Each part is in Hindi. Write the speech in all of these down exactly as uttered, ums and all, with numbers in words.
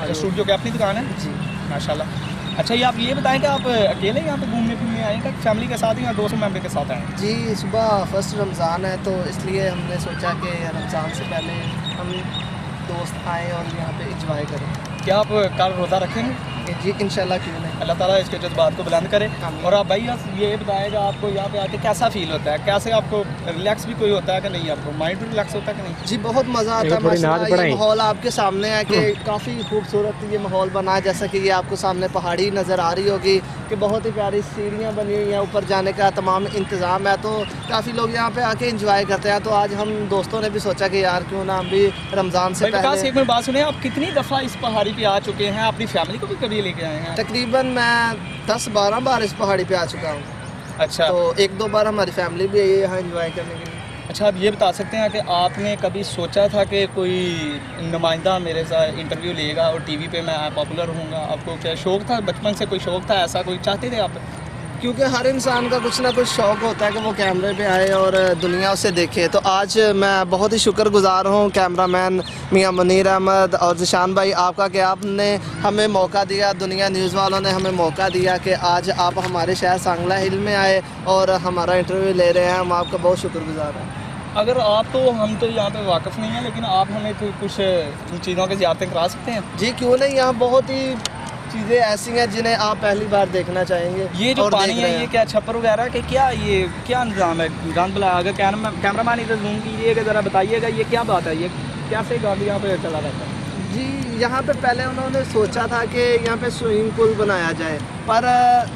अच्छा, स्टूडियो की अपनी दुकान है जी माशाल्लाह। अच्छा, ये आप ये बताएं कि आप अकेले यहाँ पे घूमने फिरने आए हैं, फैमिली के साथ या दोस्त मेंबर के साथ आए हैं? जी सुबह फर्स्ट रमज़ान है तो इसलिए हमने सोचा कि रमज़ान से पहले हम दोस्त आएँ और यहाँ पे इंजॉय करें। क्या आप कल रोज़ा रखेंगे? जी इंशाल्लाह, क्यों नहीं। अल्लाह ताला इसके जज्बात को बुलंद करे। आमीन। और आप भाई ये बताएगा आपको यहाँ पे आके कैसा फील होता है, कैसे आपको रिलैक्स भी कोई होता है कि नहीं, आपको माइंड भी रिलैक्स होता है कि नहीं? जी बहुत मज़ा आता है माशाल्लाह। ये माहौल आपके सामने है कि काफ़ी खूबसूरत ये माहौल बना है, जैसा कि ये आपको सामने पहाड़ी नज़र आ रही होगी कि बहुत ही प्यारी सीढ़ियाँ बनी हुई हैं, ऊपर जाने का तमाम इंतज़ाम है, तो काफ़ी लोग यहाँ पे आके इंजॉय करते हैं। तो आज हम दोस्तों ने भी सोचा कि यार क्यों ना हम भी रमज़ान से पहले। एक मिनट बात सुने, आप कितनी दफ़ा इस पहाड़ी पे आ चुके हैं, अपनी फैमिली को भी कभी लेके आए हैं? तकरीबन मैं दस बारह बार इस पहाड़ी पे आ चुका हूँ। अच्छा, तो एक दो बार हमारी फैमिली भी आई है यहाँ एंजॉय करने के लिए। अच्छा, आप ये बता सकते हैं कि आपने कभी सोचा था कि कोई नुमाइंदा मेरे साथ इंटरव्यू लेगा और टीवी पे मैं पॉपुलर होऊंगा? आपको क्या शौक़ था, बचपन से कोई शौक़ था ऐसा, कोई चाहते थे आप? क्योंकि हर इंसान का कुछ ना कुछ शौक़ होता है कि वो कैमरे पे आए और दुनिया उसे देखे। तो आज मैं बहुत ही शुक्रगुजार हूँ कैमरामैन मियां मुनीर अहमद और जिशान भाई आपका कि आपने हमें मौका दिया, दुनिया न्यूज़ वालों ने हमें मौका दिया कि आज आप हमारे शहर सांगला हिल में आए और हमारा इंटरव्यू ले रहे हैं। हम आपका बहुत शुक्रगुजार हैं। अगर आप तो हम तो यहाँ पे वाकिफ़ नहीं है, लेकिन आप हमें तो कुछ इन चीज़ों की ज़ियारतें करा सकते हैं? जी क्यों नहीं, यहाँ बहुत ही चीज़ें ऐसी हैं जिन्हें आप पहली बार देखना चाहेंगे। ये जो पानी है ये क्या छप्पर वगैरह के क्या, ये क्या निज़ाम है? गंद बुला, अगर कैमरा कैमरामैन इधर जूम कीजिएगा ज़रा, बताइएगा ये क्या बात है, ये कैसे गंद यहाँ पे चला रहता है? जी यहाँ पे पहले उन्होंने सोचा था कि यहाँ पे स्विमिंग पूल बनाया जाए, पर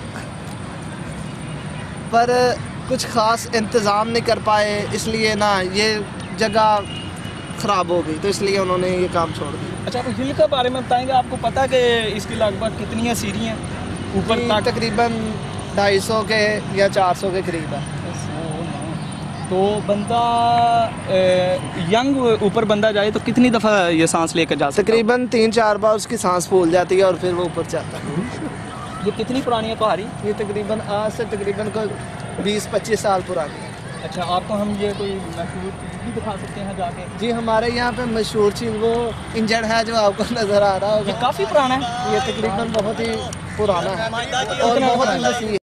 पर कुछ ख़ास इंतज़ाम नहीं कर पाए, इसलिए ना ये जगह ख़राब हो गई, तो इसलिए उन्होंने ये काम छोड़ दिया। अच्छा, तो हिल के बारे में बताएंगे, आपको पता है कि इसकी लगभग कितनी है सीढ़ियाँ ऊपर तक? तकरीबन ढाई सौ के या चार सौ के करीब है। तो बंदा यंग ऊपर बंदा जाए तो कितनी दफ़ा ये सांस लेकर जा सकता है? तकरीबन तीन चार बार उसकी सांस फूल जाती है और फिर वो ऊपर जाता है। ये कितनी पुरानी है पहाड़ी? ये तकरीबन आज से तकरीबन कोई बीस पच्चीस साल पुरानी है। अच्छा, आपको हम ये कोई मशहूर चीज़ भी दिखा सकते हैं जाके? जी हमारे यहाँ पे मशहूर चीज़ वो इंजन है जो आपको नज़र आ रहा होगा। ये काफ़ी पुराना है, ये तकरीबन बहुत ही पुराना है और बहुत ही वसीअ है।